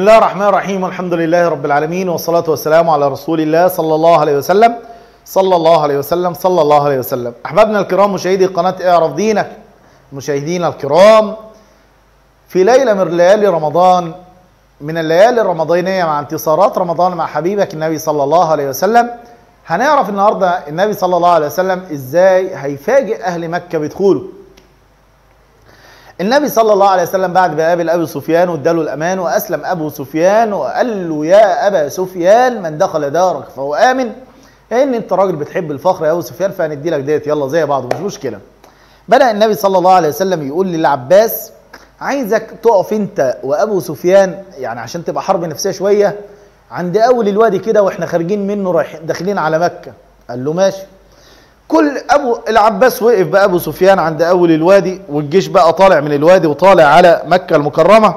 الله الرحمن الرحيم، والحمد لله رب العالمين، والصلاة والسلام على رسول الله صلى الله عليه وسلم صلى الله عليه وسلم صلى الله عليه وسلم. أحبابنا الكرام مشاهدي قناة اعرف دينك، مشاهدينا الكرام، في ليلة من ليالي رمضان، من الليالي الرمضانية، مع انتصارات رمضان مع حبيبك النبي صلى الله عليه وسلم، هنعرف النهاردة النبي صلى الله عليه وسلم ازاي هيفاجئ أهل مكة بدخوله. النبي صلى الله عليه وسلم بعد ما قابل أبي سفيان واداله الأمان وأسلم أبو سفيان وقال له: يا أبا سفيان، من دخل دارك فهو آمن. إن أنت راجل بتحب الفخر يا أبو سفيان، فهندي لك ديت، يلا زي بعض مش مشكلة. بدأ النبي صلى الله عليه وسلم يقول للعباس: عايزك تقف أنت وأبو سفيان، يعني عشان تبقى حرب نفسية شوية، عند أول الوادي كده وإحنا خارجين منه رايحين داخلين على مكة. قال له: ماشي. كل العباس وقف بقى ابو سفيان عند اول الوادي، والجيش بقى طالع من الوادي وطالع على مكة المكرمة،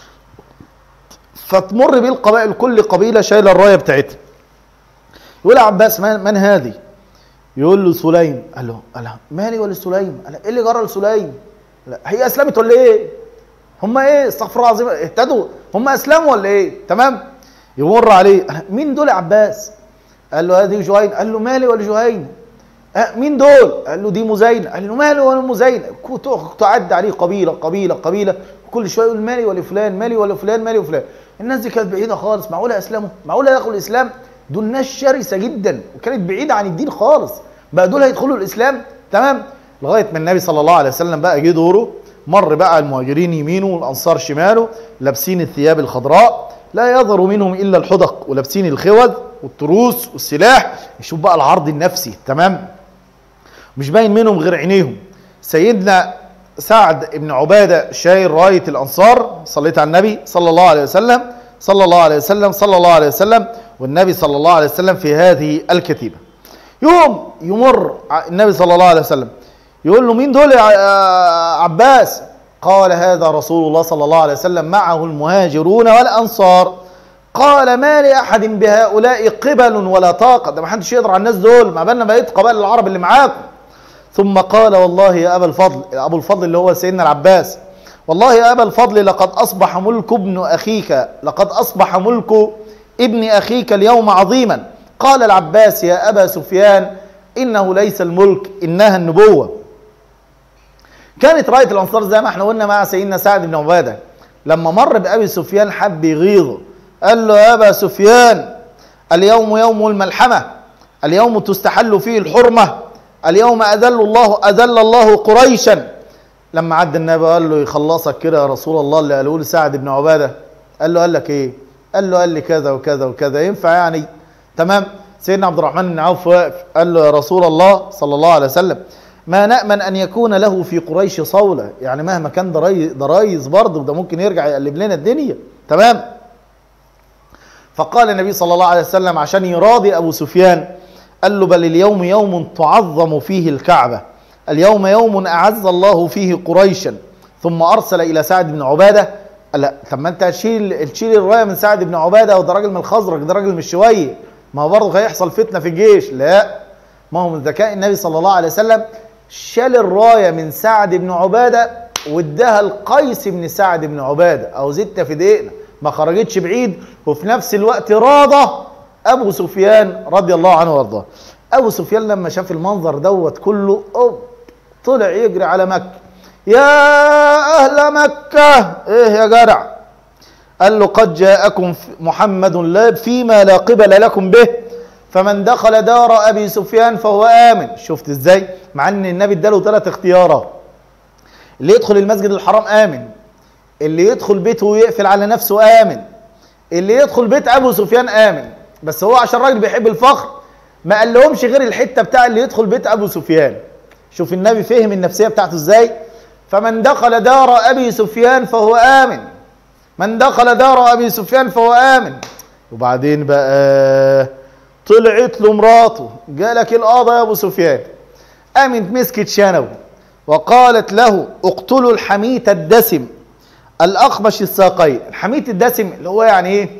فتمر بيه القبائل، كل قبيلة شايلة الراية بتاعتها. يقول عباس: من هذه؟ يقول له: سليم. قال له: مالي ولا سليم؟ قال: ايه اللي جرى لسليم؟ لا هي اسلمت ولا ايه؟ هم ايه؟ استغفر الله العظيم، اهتدوا؟ هم اسلموا ولا ايه؟ تمام. يمر عليه: مين دول يا عباس؟ قال له: هذه جهين. قال له: مالي ولا جهين؟ مين دول؟ قال له: دي مزينة. قال له: ماله ولا مزينة؟ تعد عليه قبيلة قبيلة قبيلة، كل شوية يقول: مالي ولا فلان، مالي ولا فلان، مالي وفلان. الناس دي كانت بعيدة خالص، معقولة أسلموا؟ معقولة يدخلوا الإسلام؟ دول ناس شرسة جدا وكانت بعيدة عن الدين خالص، بقى دول هيدخلوا الإسلام؟ تمام. لغاية ما النبي صلى الله عليه وسلم بقى جه دوره، مر بقى المهاجرين يمينه والأنصار شماله، لابسين الثياب الخضراء لا يظهر منهم إلا الحدق، ولابسين الخوذ والتروس والسلاح. يشوف بقى العرض النفسي، تمام، مش باين منهم غير عينيهم. سيدنا سعد بن عبادة شايل راية الأنصار، صليت على النبي صلى الله عليه وسلم صلى الله عليه وسلم صلى الله عليه وسلم، والنبي صلى الله عليه وسلم في هذه الكتيبة. يوم يمر النبي صلى الله عليه وسلم يقول له: مين دول يا عباس؟ قال: هذا رسول الله صلى الله عليه وسلم، معه المهاجرون والأنصار. قال: ما لأحد بهؤلاء قبل ولا طاقة، ده ما حدش يقدر على الناس دول، ما بالنا بقية قبائل العرب اللي معاكم. ثم قال: والله يا أبا الفضل، أبو الفضل اللي هو سيدنا العباس، والله يا أبا الفضل لقد أصبح ملك ابن أخيك، لقد أصبح ملك ابن أخيك اليوم عظيما. قال العباس: يا أبا سفيان، إنه ليس الملك، إنها النبوة. كانت راية الأنصار زي ما احنا قلنا مع سيدنا سعد بن عبادة، لما مر بأبي سفيان حب يغيظه، قال له: يا أبا سفيان، اليوم يوم الملحمة، اليوم تستحل فيه الحرمة، اليوم أذل الله قريشا. لما عد النبي قال له: يخلصك كده يا رسول الله اللي قاله لي سعد بن عبادة. قال لك ايه؟ قال لي كذا وكذا وكذا، ينفع يعني؟ تمام. سيدنا عبد الرحمن بن عوف واقف، قال له: يا رسول الله صلى الله عليه وسلم، ما نأمن أن يكون له في قريش صولة، يعني مهما كان ضرايز برضه ده ممكن يرجع يقلب لنا الدنيا. تمام. فقال النبي صلى الله عليه وسلم عشان يراضي أبو سفيان، قال له: بل اليوم يوم تعظم فيه الكعبة، اليوم يوم أعز الله فيه قريشا. ثم أرسل إلى سعد بن عبادة. قال: لا، طب ما أنت تشيل الراية من سعد بن عبادة، وده راجل من الخزرج، ده راجل مش شوية، ما هو برضه هيحصل فتنة في الجيش. لا، ما هو من ذكاء النبي صلى الله عليه وسلم شال الراية من سعد بن عبادة واداها لقيس بن سعد بن عبادة، أو زدت في دقيقنا، ما خرجتش بعيد، وفي نفس الوقت راضى أبو سفيان رضي الله عنه وارضاه. أبو سفيان لما شاف المنظر دوت كله طلع يجري على مكة: يا أهل مكة، إيه يا جدع؟ قال له: قد جاءكم محمد فيما لا قبل لكم به، فمن دخل دار أبي سفيان فهو آمن. شفت إزاي؟ مع أن النبي اداله 3 اختيارات: اللي يدخل المسجد الحرام آمن، اللي يدخل بيته ويقفل على نفسه آمن، اللي يدخل بيت أبو سفيان آمن. بس هو عشان راجل بيحب الفخر ما قال لهمش غير الحتة بتاع اللي يدخل بيت أبو سفيان. شوف النبي فهم النفسية بتاعته إزاي؟ فمن دخل دار أبي سفيان فهو آمن، من دخل دار أبي سفيان فهو آمن. وبعدين بقى طلعت له مراته، جالك القاضي يا أبو سفيان، قامت مسكت شنبه وقالت له: اقتلوا الحميت الدسم الأخمش الساقين. الحميت الدسم اللي هو يعني ايه؟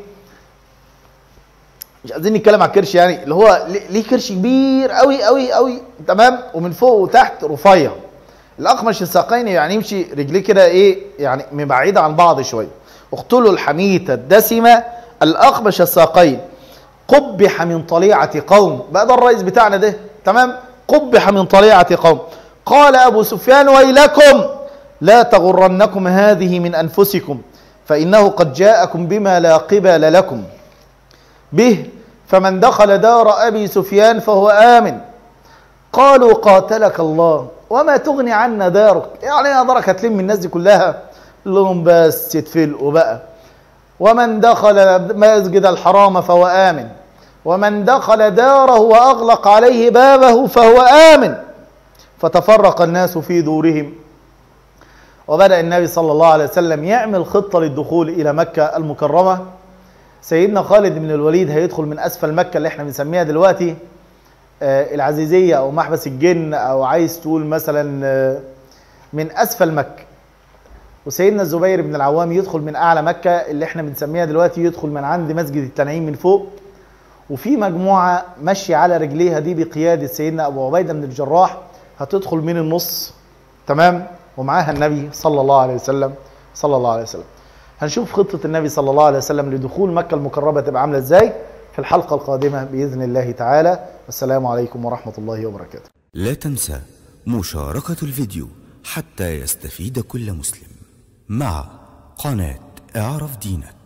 مش عايزين نتكلم على الكرش، يعني اللي هو ليه كرش كبير قوي قوي قوي، تمام، ومن فوق وتحت رفيع. الأخمش الساقين يعني يمشي رجليه كده ايه، يعني مبعيدة عن بعض شويه، اقتلوا الحمية الدسمة الأخبش الساقين، قبح من طليعة قوم. بقى ده الرئيس بتاعنا ده، تمام؟ قبح من طليعة قوم. قال أبو سفيان ويلكم لا تغرنكم هذه من أنفسكم، فإنه قد جاءكم بما لا قبل لكم به، فمن دخل دار أبي سفيان فهو آمن. قالوا قاتلك الله وما تغني عنا دارك، يعني يا دارك هتلم الناس دي كلها؟ لهم بس يتفلقوا بقى. ومن دخل مسجد الحرام فهو آمن، ومن دخل داره وأغلق عليه بابه فهو آمن. فتفرق الناس في دورهم، وبدأ النبي صلى الله عليه وسلم يعمل خطة للدخول إلى مكة المكرمة. سيدنا خالد بن الوليد هيدخل من أسفل مكة اللي احنا بنسميها دلوقتي العزيزية أو محبس الجن، أو عايز تقول مثلا من أسفل مكة. وسيدنا الزبير بن العوام يدخل من أعلى مكة اللي احنا بنسميها دلوقتي، يدخل من عند مسجد التنعيم من فوق. وفي مجموعة ماشية على رجليها دي بقيادة سيدنا أبو عبيدة بن الجراح هتدخل من النص، تمام؟ ومعاها النبي صلى الله عليه وسلم هنشوف خطة النبي صلى الله عليه وسلم لدخول مكة المكرمة تبقى عاملة ازاي في الحلقة القادمة بإذن الله تعالى. والسلام عليكم ورحمة الله وبركاته. لا تنسى مشاركة الفيديو حتى يستفيد كل مسلم مع قناة اعرف دينك.